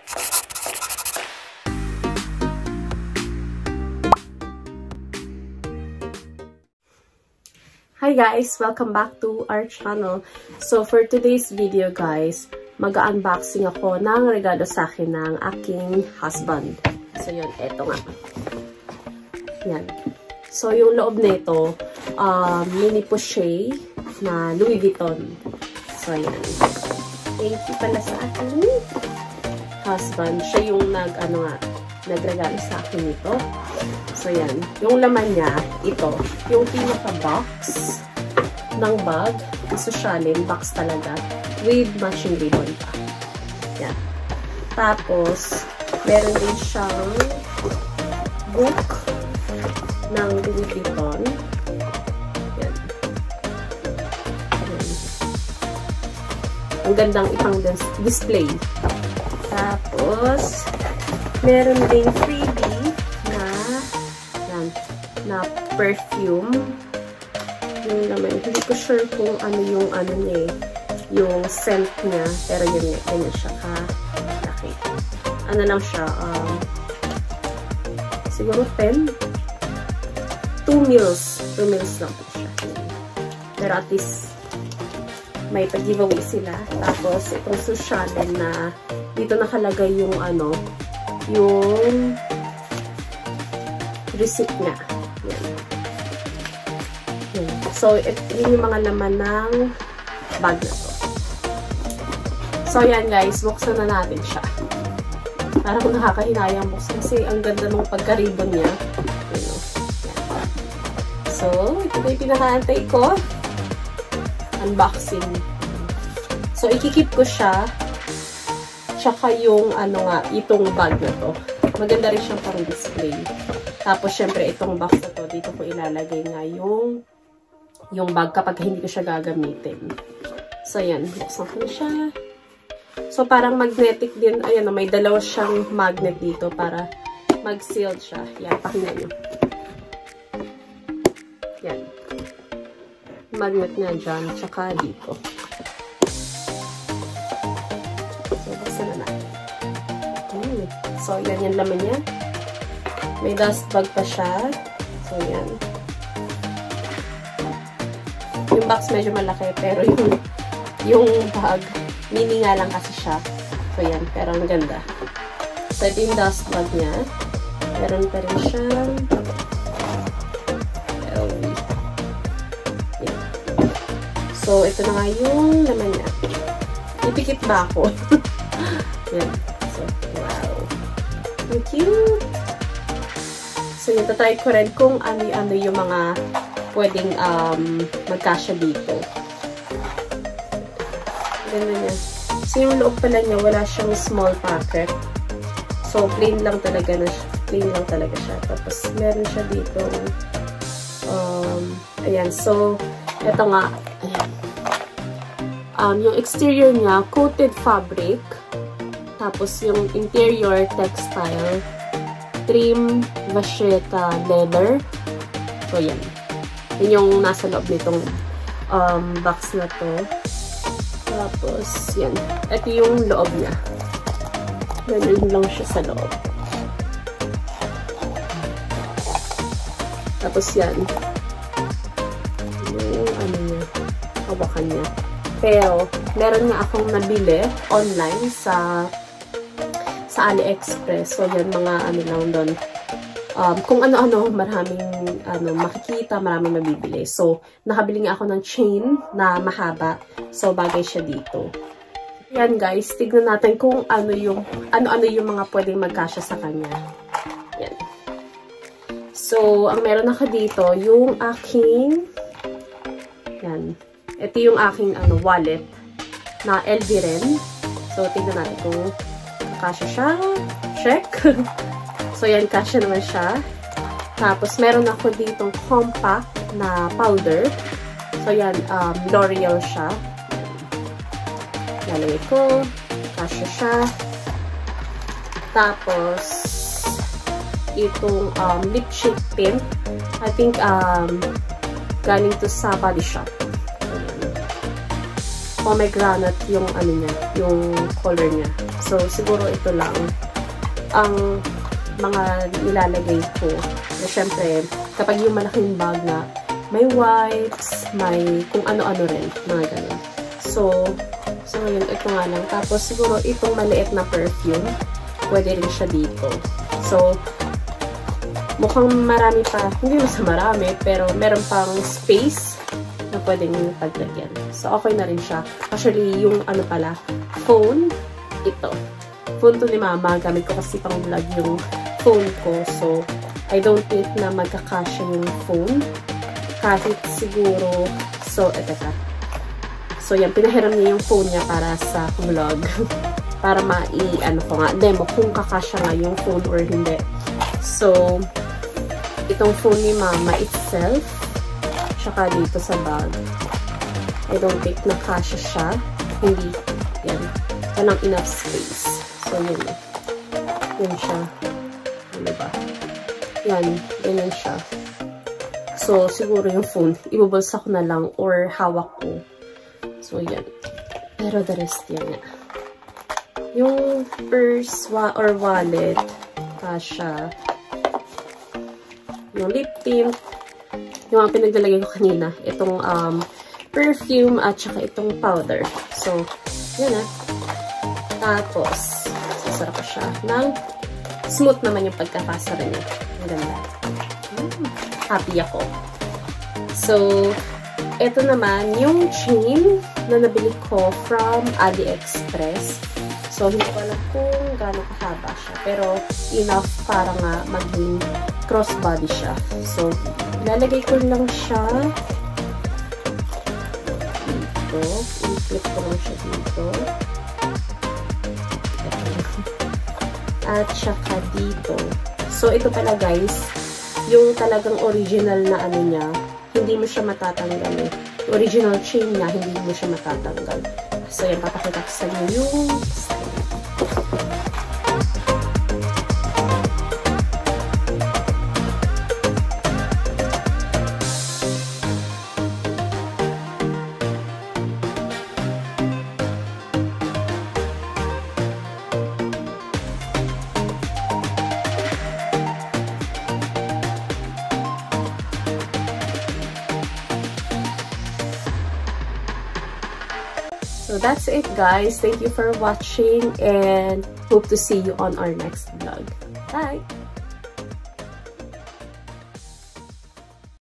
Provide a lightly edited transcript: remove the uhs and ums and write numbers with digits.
Hi guys! Welcome back to our channel. So for today's video guys, mag-unboxing ako ng regalo sa akin ng aking husband. So yun, eto nga. Yan. So yung loob nito, mini poche na Louis Vuitton. So yan. Thank you pala sa aking husband. Siya yung nagregalo sa akin nito. So, yan. Yung laman niya, ito. Yung pinaka-box ng bag. Sosyalin, box talaga. With matching ribbon pa. Yan. Tapos, meron din siyang book ng Louis Vuitton. Yan. Yan. Ang gandang ipang display. Tapos, meron ding freebie na perfume. Yung laman. Hindi ko sure kung ano yung niya eh. Yung scent niya. Pero yun nga. Ganyan siya ka-laki. Ano lang siya. Siguro 10? 2 mils. 2 mils lang po siya. Pero at least may pag-giveaway sila. Tapos itong sosyalin na dito nakalagay yung yung receipt niya. Yan. Yan. So, yun yung mga laman ng bag na to. So, yan guys. Buksan na natin siya. Parang nakakahinayang buksan kasi ang ganda ng pagka-ribbon niya. Yan. So, ito na yung pinakaantay ko. Unboxing. So, ikikip ko siya. Tsaka yung itong bag na to. Maganda rin siyang pang display. Tapos, syempre, itong box na to, dito ko ilalagay nga yung bag kapag hindi ko siya gagamitin. So, yan. Buksan ko na siya. So, parang magnetic din. Ayan, may dalawa siyang magnet dito para mag-sealed siya. Yan, pakinggan nyo. Yan. Magnet nga dyan, tsaka dito. So, buksan na natin. So, yan yung laman niya. May dust bag pa siya. So, yan. Yung box medyo malaki, pero yung bag, mini nga lang kasi siya. So, yan. Pero ang ganda. So, ito yung dust bag niya. Meron pa rin siyang LV. Yan. So, ito na nga yung laman niya. Ipikit ba ako? Yan. So, wow. Ang cute! So, yun, tatry ko rin kung ano yung mga pwedeng magkasya dito. Ganda niya. So, yung loob pala niya, wala siyang small packet. So, plain lang talaga siya. Tapos, meron siya dito. Ayan. So, ito nga. Ayan. Yung exterior niya, coated fabric. Tapos, yung interior textile. Trim vachetta leather. So, yan. Yan yung nasa loob nitong box na to. Tapos, yan. Ito yung loob niya. Ganun lang siya sa loob. Tapos, yan. Yung niya. Hawakan niya. Pero, meron nga akong nabili online sa AliExpress. So, yan, mga lang doon. Kung ano-ano, maraming makikita, maraming mabibili. So, nakabili nga ako ng chain na mahaba. So, bagay siya dito. Yan, guys. Tignan natin kung ano yung mga pwedeng magkasya sa kanya. Yan. So, ang meron ako dito, yung aking yan. Ito yung aking wallet na LV rin. So, tignan natin kung kasya siya. Check. So, yan. Kasya naman siya. Tapos, meron ako ditong compact na powder. So, yan. L'Oreal siya. Lalagay ko. Kasya siya. Tapos, itong lip cheek tint. I think, galing to sa Body Shop. Pomegranate yung niya, yung color niya. So, siguro ito lang ang mga nilalagay ko. Na syempre, kapag yung malaking bag na may wipes, may kung ano-ano rin, mga ganun. So ngayon, ito nga lang. Tapos, siguro itong maliit na perfume, pwede rin siya dito. So, mukhang marami pa, hindi mas marami, pero meron pang space na pwedeng paglagyan. So, okay na rin siya. Actually, yung ano pala, phone, ito. Phone to ni Mama. Gamit ko kasi pang vlog yung phone ko. So, I don't think na magkakasya yung phone. Kahit siguro, so, eto. So, yan, pinahiram niya yung phone niya para sa vlog. Para ano ko nga, demo kung kakasya nga yung phone or hindi. So, itong phone ni Mama itself, tsaka dito sa bag, I don't think nakasya siya. Hindi, yan. Walang enough space. So, yun. Yun siya. Ano ba? Yan, ganyan siya. So, siguro yung phone, ibubulsa ko na lang or hawak ko. So, yan. Pero the rest yan nga. Yung purse or wallet, kasha. Yung lip tint. Yung mga pinaglalagay ko kanina. Itong perfume at saka itong powder. So, yan na. Tapos, sasara ko siya ng smooth naman yung pagkakasara niya. Ang ganda. Happy ako. So, ito naman yung chain na nabili ko from AliExpress. So, hindi ko alam kung gaano kahaba siya. Pero, enough para nga maging crossbody siya. So, ilalagay ko lang siya dito. I-clip ko lang siya dito. At saka dito. So, ito pala guys, yung talagang original na ano niya, hindi mo siya matatanggal eh. Original chain niya, hindi mo siya matatanggal. So, yan, papakita ko sa inyo yung style. So that's it guys. Thank you for watching and hope to see you on our next vlog. Bye!